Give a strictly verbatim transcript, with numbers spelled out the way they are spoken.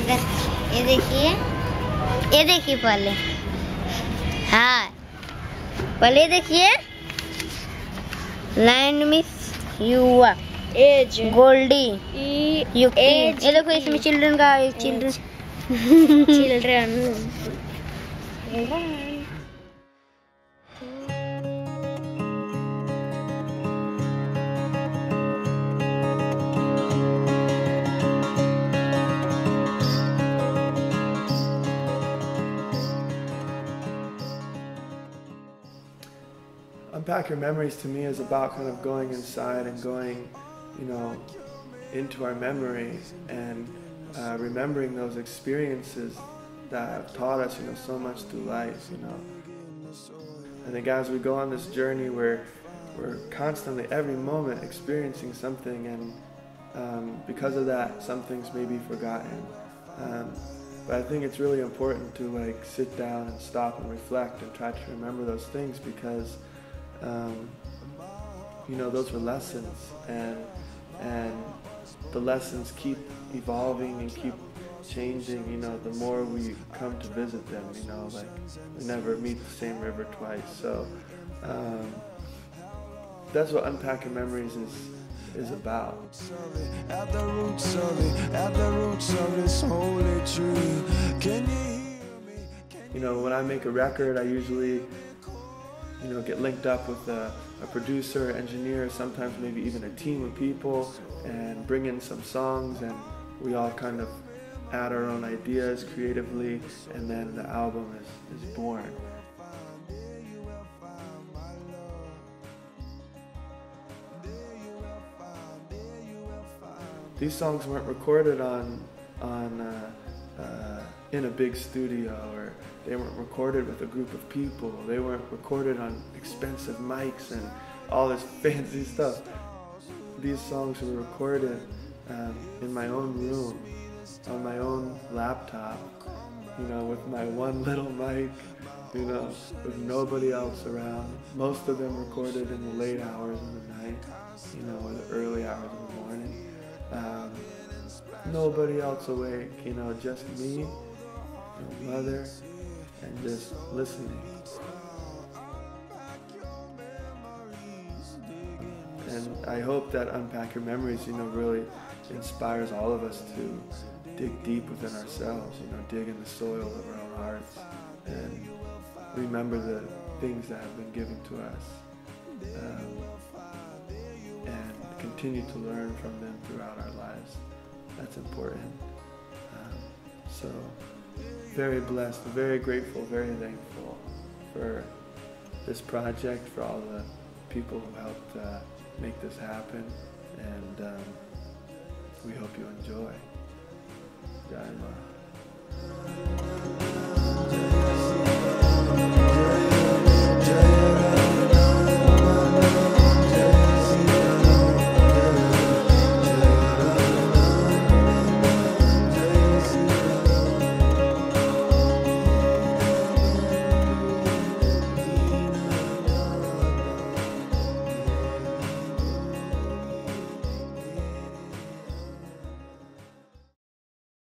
ये देखिए, ये देखिए पहले, हाँ पहले देखिए, लैंड मिस युवा एज गोल्डी युक्ति, ये देखो इसमें चिल्ड्रन का children children Unpack Your Memories to me is about kind of going inside and going, you know, into our memories and uh, remembering those experiences that have taught us, you know, so much through life, you know. I think as we go on this journey, we're, we're constantly, every moment, experiencing something, and um, because of that, some things may be forgotten. Um, but I think it's really important to like sit down and stop and reflect and try to remember those things, because Um, you know, those were lessons, and and the lessons keep evolving and keep changing. You know, the more we come to visit them, you know, like we never meet the same river twice. So um, that's what Unpack Your Memories is is about. At the roots of it, at the roots of this holy tree, can you hear me? You know, when I make a record, I usually, you know, get linked up with a, a producer, engineer, sometimes maybe even a team of people, and bring in some songs, and we all kind of add our own ideas creatively, and then the album is, is born. These songs weren't recorded on, on uh, uh, in a big studio, or they weren't recorded with a group of people. They weren't recorded on expensive mics and all this fancy stuff. These songs were recorded um, in my own room, on my own laptop, you know, with my one little mic, you know, with nobody else around. Most of them recorded in the late hours of the night, you know, or the early hours of the morning. Um, nobody else awake, you know, just me, my mother, and just listening. And I hope that Unpack Your Memories, you know, really inspires all of us to dig deep within ourselves, you know, dig in the soil of our own hearts and remember the things that have been given to us, um, and continue to learn from them throughout our lives. That's important. Um, so. Very blessed, very grateful, very thankful for this project, for all the people who helped uh, make this happen, and um, we hope you enjoy. Jai Ma.